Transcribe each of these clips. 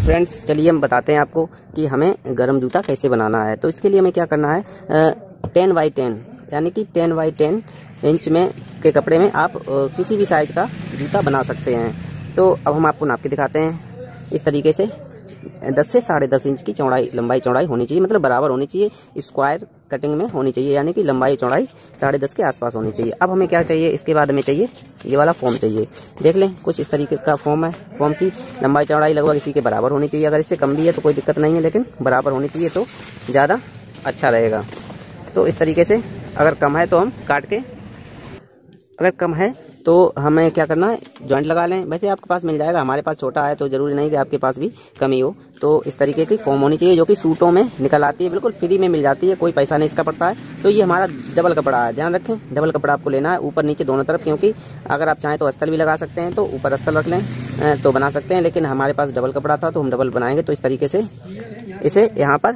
Friends चलिए हम बताते हैं आपको कि हमें गर्म जूता कैसे बनाना है। तो इसके लिए हमें क्या करना है, 10x10 यानी कि 10x10 इंच में के कपड़े में आप किसी भी साइज़ का जूता बना सकते हैं। तो अब हम आपको नाप के दिखाते हैं। इस तरीके से 10 से 10.5 इंच की चौड़ाई लंबाई चौड़ाई होनी चाहिए, मतलब बराबर होनी चाहिए, स्क्वायर कटिंग में होनी चाहिए, यानी कि लंबाई चौड़ाई 10.5 के आसपास होनी चाहिए। अब हमें क्या चाहिए, इसके बाद हमें चाहिए ये वाला फॉर्म चाहिए। देख लें, कुछ इस तरीके का फॉर्म है। फॉर्म की लंबाई चौड़ाई लगभग इसी के बराबर होनी चाहिए। अगर इससे कम भी है तो कोई दिक्कत नहीं है, लेकिन बराबर होनी चाहिए तो ज़्यादा अच्छा रहेगा। तो इस तरीके से अगर कम है तो हम काट के, अगर कम है तो हमें क्या करना है, जॉइंट लगा लें। वैसे आपके पास मिल जाएगा, हमारे पास छोटा है तो ज़रूरी नहीं कि आपके पास भी कमी हो। तो इस तरीके की फॉर्म होनी चाहिए जो कि सूटों में निकल आती है, बिल्कुल फ्री में मिल जाती है, कोई पैसा नहीं इसका पड़ता है। तो ये हमारा डबल कपड़ा है, ध्यान रखें डबल कपड़ा आपको लेना है, ऊपर नीचे दोनों तरफ, क्योंकि अगर आप चाहें तो अस्तर भी लगा सकते हैं, तो ऊपर अस्तर रख लें तो बना सकते हैं, लेकिन हमारे पास डबल कपड़ा था तो हम डबल बनाएंगे। तो इस तरीके से इसे यहाँ पर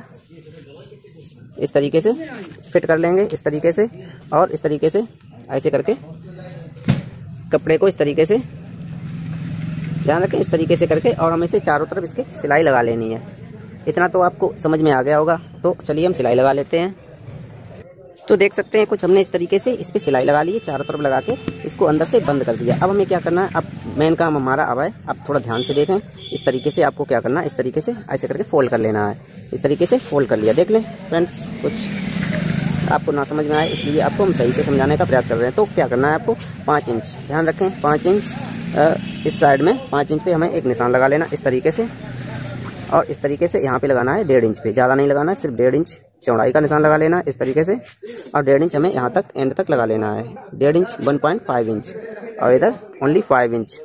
इस तरीके से फिट कर लेंगे, इस तरीके से, और इस तरीके से ऐसे करके कपड़े को इस तरीके से, ध्यान रखें, इस तरीके से करके, और हमें इसे चारों तरफ इसके सिलाई लगा लेनी है। इतना तो आपको समझ में आ गया होगा। तो चलिए हम सिलाई लगा लेते हैं। तो देख सकते हैं कुछ हमने इस तरीके से इस पर सिलाई लगा ली है, चारों तरफ लगा के इसको अंदर से बंद कर दिया। अब हमें क्या करना है, अब मेन काम हमारा अब है, आप थोड़ा ध्यान से देखें। इस तरीके से आपको क्या करना है, इस तरीके से ऐसे करके फोल्ड कर लेना है। इस तरीके से फोल्ड कर लिया। देख लें फ्रेंड्स, कुछ आपको ना समझ में आए इसलिए आपको हम सही से समझाने का प्रयास कर रहे हैं। तो क्या करना है आपको, 5 इंच, ध्यान रखें 5 इंच इस साइड में 5 इंच पे हमें एक निशान लगा लेना इस तरीके से, और इस तरीके से यहाँ पे लगाना है 1.5 इंच पे, ज़्यादा नहीं लगाना है, सिर्फ 1.5 इंच चौड़ाई का निशान लगा लेना इस तरीके से, और 1.5 इंच हमें यहाँ तक एंड तक लगा लेना है। 1.5 इंच 1.5 इंच, और इधर ओनली 5 इंच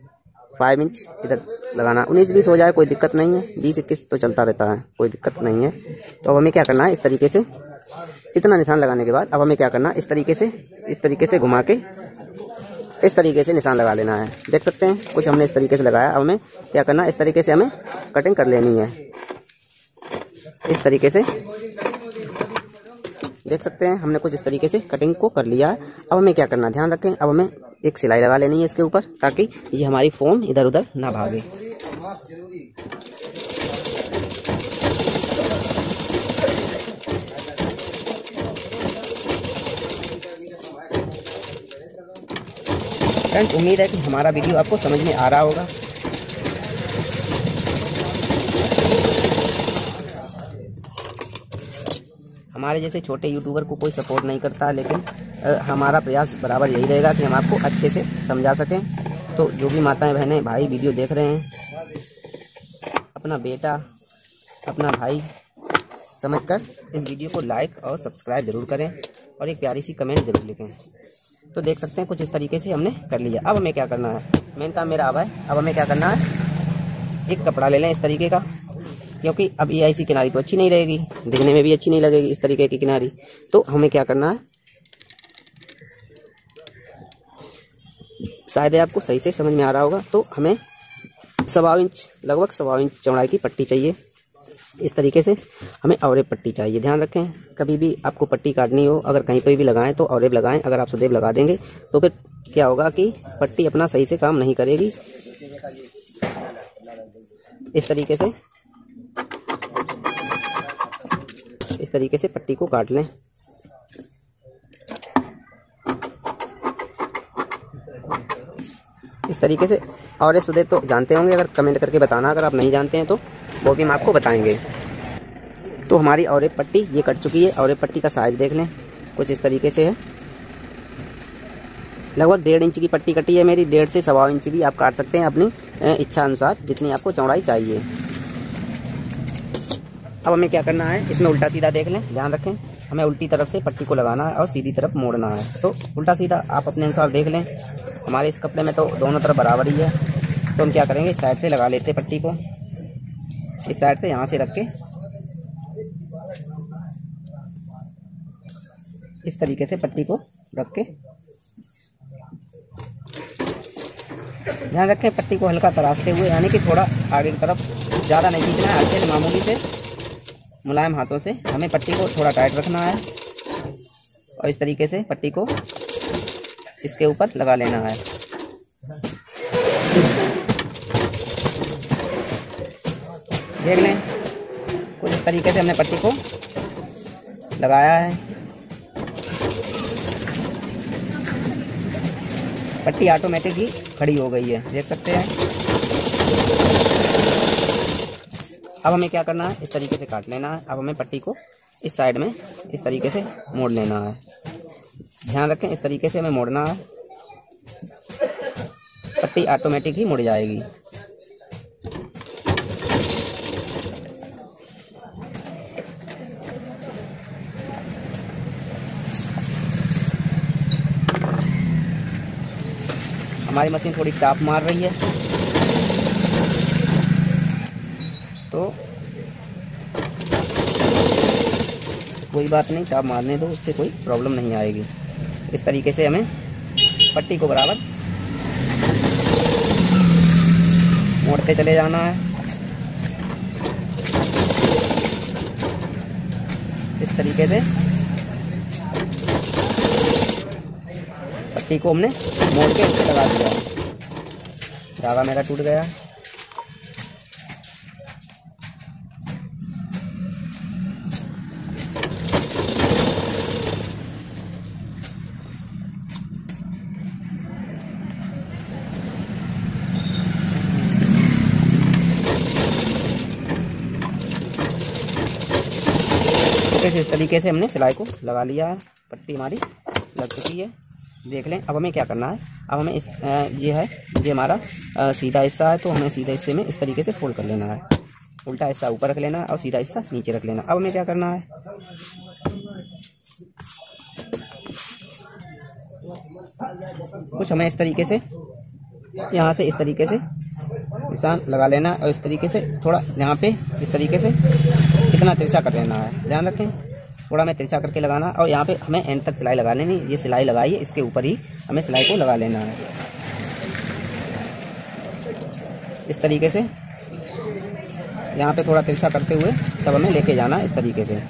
इधर लगाना। 19-20 हो जाए कोई दिक्कत नहीं है, 20-21 तो चलता रहता है, कोई दिक्कत नहीं है। तो अब हमें क्या करना है, इस तरीके से इतना निशान लगाने के बाद अब हमें क्या करना है, इस तरीके से घुमा के इस तरीके से निशान लगा लेना है। देख सकते हैं कुछ हमने इस तरीके से लगाया। अब हमें क्या करना है, इस तरीके से हमें कटिंग कर लेनी है, इस तरीके से। देख सकते हैं हमने कुछ इस तरीके से कटिंग को कर लिया है। अब हमें क्या करना है, ध्यान रखें, अब हमें एक सिलाई लगा लेनी है इसके ऊपर, ताकि ये हमारी फॉर्म इधर उधर ना भागे। फ्रेंड्स उम्मीद है कि हमारा वीडियो आपको समझ में आ रहा होगा। हमारे जैसे छोटे यूट्यूबर को कोई सपोर्ट नहीं करता, लेकिन हमारा प्रयास बराबर यही रहेगा कि हम आपको अच्छे से समझा सकें। तो जो भी माताएं बहनें भाई वीडियो देख रहे हैं, अपना बेटा अपना भाई समझकर इस वीडियो को लाइक और सब्सक्राइब जरूर करें, और एक प्यारी सी कमेंट जरूर लिखें। तो देख सकते हैं कुछ इस तरीके से हमने कर लिया। अब हमें क्या करना है, मेन काम मेरा अब है। अब हमें क्या करना है, एक कपड़ा ले लें इस तरीके का, क्योंकि अब ये ऐसी किनारी तो अच्छी नहीं रहेगी, दिखने में भी अच्छी नहीं लगेगी इस तरीके की किनारी। तो हमें क्या करना है, शायद आपको सही से समझ में आ रहा होगा। तो हमें 1.25 इंच, लगभग 1.25 इंच चौड़ाई की पट्टी चाहिए। इस तरीके से हमें औरेब पट्टी चाहिए। ध्यान रखें, कभी भी आपको पट्टी काटनी हो, अगर कहीं पर भी लगाएं तो औरेब लगाएं। अगर आप सदैव लगा देंगे तो फिर क्या होगा कि पट्टी अपना सही से काम नहीं करेगी। इस तरीके से पट्टी को काट लें। इस तरीके से, और ये सुदेव तो जानते होंगे, अगर कमेंट करके बताना अगर आप नहीं जानते हैं तो वो भी हम आपको बताएंगे। तो हमारी औरेब पट्टी ये कट चुकी है। औरेब पट्टी का साइज देख लें, कुछ इस तरीके से है। लगभग 1.5 इंच की पट्टी कटी है मेरी। 1.5 से 1.25 इंच भी आप काट सकते हैं अपनी इच्छा अनुसार, जितनी आपको चौड़ाई चाहिए। अब हमें क्या करना है, इसमें उल्टा सीधा देख लें, ध्यान रखें, हमें उल्टी तरफ से पट्टी को लगाना है और सीधी तरफ मोड़ना है। तो उल्टा सीधा आप अपने अनुसार देख लें। हमारे इस कपड़े में तो दोनों तरफ बराबर ही है। तो हम क्या करेंगे, इस साइड से लगा लेते हैं पट्टी को, इस साइड से यहाँ से रख के इस तरीके से पट्टी को रख के, ध्यान रखें पट्टी को हल्का तराशते हुए, यानी कि थोड़ा आगे की तरफ, ज़्यादा नहीं खींचना है, हल्के मामूली से मुलायम हाथों से हमें पट्टी को थोड़ा टाइट रखना है, और इस तरीके से पट्टी को इसके ऊपर लगा लेना है। देख लें, कुछ इस तरीके से हमने पट्टी को लगाया है। पट्टी ऑटोमेटिक ही खड़ी हो गई है, देख सकते हैं। अब हमें क्या करना है, इस तरीके से काट लेना है। अब हमें पट्टी को इस साइड में इस तरीके से मोड़ लेना है। ध्यान रखें, इस तरीके से हमें मोड़ना है, पट्टी ऑटोमेटिक ही मुड़ जाएगी। हमारी मशीन थोड़ी टाप मार रही है, तो कोई बात नहीं, टाप मारने दो, उससे कोई प्रॉब्लम नहीं आएगी। इस तरीके से हमें पट्टी को बराबर मोड़ते चले जाना है। इस तरीके से पट्टी को हमने मोड़ के इससे लगा दिया। धागा मेरा टूट गया। इस तरीके से हमने सिलाई को लगा लिया है, पट्टी हमारी लग चुकी है। देख लें, अब हमें क्या करना है, अब हमें ये हमारा सीधा हिस्सा है, तो हमें सीधा हिस्से में इस तरीके से फोल्ड कर लेना है। उल्टा हिस्सा ऊपर रख लेना है और सीधा हिस्सा नीचे रख लेना। अब हमें क्या करना है, कुछ हमें इस तरीके से यहाँ से इस तरीके से निशान लगा लेना है और इस तरीके से थोड़ा यहाँ पे इस तरीके से कितना तिरछा कर लेना है। ध्यान रखें, थोड़ा हमें तिरछा करके लगाना और यहाँ पे हमें एंड तक सिलाई लगा लेनी। ये सिलाई लगाई है, इसके ऊपर ही हमें सिलाई को लगा लेना है। इस तरीके से यहाँ पे थोड़ा तिरछा करते हुए तब हमें लेके जाना है इस तरीके से।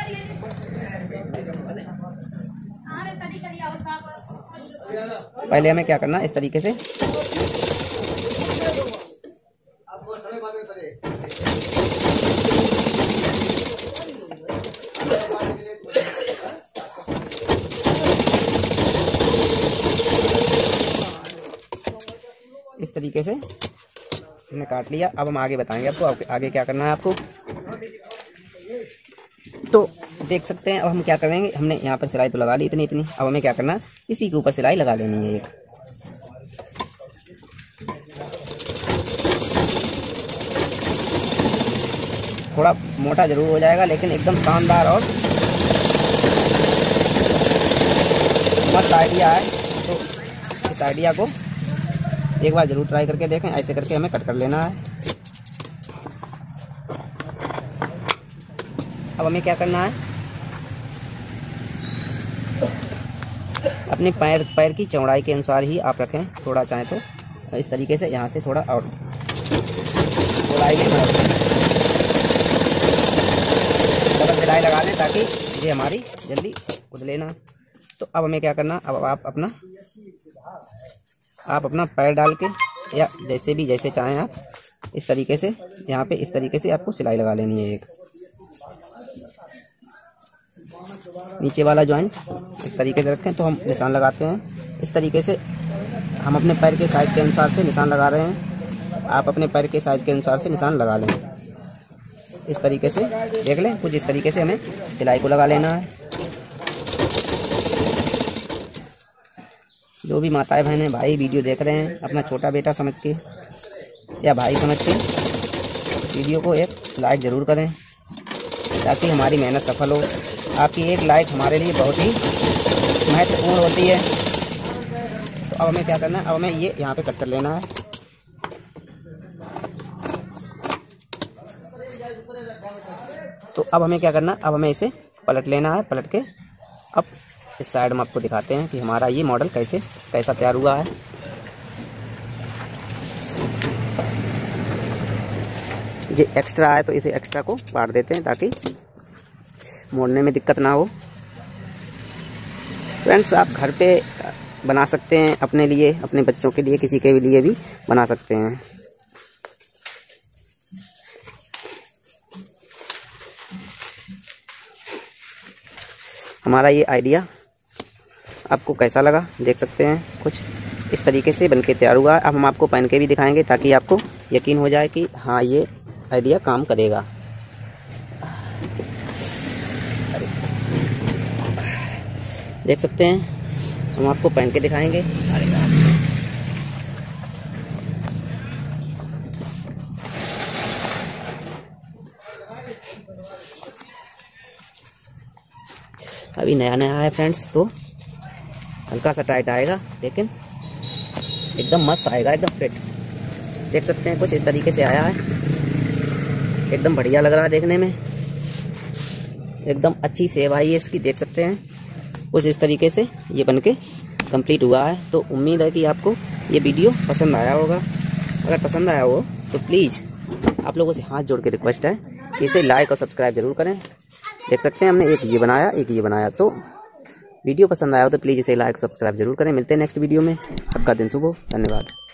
पहले हमें क्या करना है, इस तरीके से इस तरीके से हमने काट लिया। अब हम आगे बताएंगे आपको आगे क्या करना है आपको। तो देख सकते हैं, अब हम क्या करेंगे, हमने यहाँ पर सिलाई तो लगा ली इतनी। अब हमें क्या करना है, इसी के ऊपर सिलाई लगा लेनी है एक। थोड़ा मोटा जरूर हो जाएगा, लेकिन एकदम शानदार और मस्त आइडिया है। तो इस आइडिया को एक बार जरूर ट्राई करके देखें। ऐसे करके हमें कट कर लेना है। अब हमें क्या करना है, अपने पैर की चौड़ाई के अनुसार ही आप रखें। थोड़ा चाहें तो इस तरीके से यहाँ से थोड़ा और चौड़ाई लेना, डबल सिलाई लगा लें ताकि ये हमारी जल्दी खुदले ना। तो अब हमें क्या करना, अब आप अपना पैर डाल के या जैसे चाहें आप इस तरीके से यहाँ पे इस तरीके से आपको सिलाई लगा लेनी है एक। नीचे वाला जॉइंट इस तरीके से रखें तो हम निशान लगाते हैं। इस तरीके से हम अपने पैर के साइज के अनुसार से निशान लगा रहे हैं। आप अपने पैर के साइज के अनुसार से निशान लगा लें। इस तरीके से देख लें, कुछ इस तरीके से हमें सिलाई को लगा लेना है। जो भी माताएं बहनें भाई वीडियो देख रहे हैं, अपना छोटा बेटा समझ के या भाई समझ के वीडियो को एक लाइक ज़रूर करें ताकि हमारी मेहनत सफल हो। आपकी एक लाइक हमारे लिए बहुत ही महत्वपूर्ण होती है। तो अब हमें क्या करना है, अब हमें ये यहाँ पे कट कर लेना है। तो अब हमें क्या करना, अब हमें इसे पलट लेना है। पलट के अब इस साइड में आपको दिखाते हैं कि हमारा ये मॉडल कैसा तैयार हुआ है। ये एक्स्ट्रा है तो इसे एक्स्ट्रा को काट देते हैं ताकि मोड़ने में दिक्कत ना हो। फ्रेंड्स, आप घर पे बना सकते हैं, अपने लिए, अपने बच्चों के लिए, किसी के लिए भी बना सकते हैं। हमारा ये आइडिया आपको कैसा लगा देख सकते हैं। कुछ इस तरीके से बनके तैयार हुआ है। अब हम आपको पहन के भी दिखाएंगे ताकि आपको यकीन हो जाए कि हाँ ये आइडिया काम करेगा। देख सकते हैं, हम आपको पहन के दिखाएंगे। अभी नया नया है फ्रेंड्स, तो हल्का सा टाइट आएगा लेकिन एकदम मस्त आएगा, एकदम फिट। देख सकते हैं कुछ इस तरीके से आया है, एकदम बढ़िया लग रहा है देखने में, एकदम अच्छी सेव आई है इसकी। देख सकते हैं कुछ इस तरीके से ये बनके कंप्लीट हुआ है। तो उम्मीद है कि आपको ये वीडियो पसंद आया होगा। अगर पसंद आया हो तो प्लीज़ आप लोगों से हाथ जोड़ के रिक्वेस्ट है कि इसे लाइक और सब्सक्राइब जरूर करें। देख सकते हैं हमने एक ये बनाया, एक ये बनाया। तो वीडियो पसंद आया हो तो प्लीज़ इसे लाइक सब्सक्राइब जरूर करें। मिलते हैं नेक्स्ट वीडियो में। आपका दिन शुभ हो। धन्यवाद।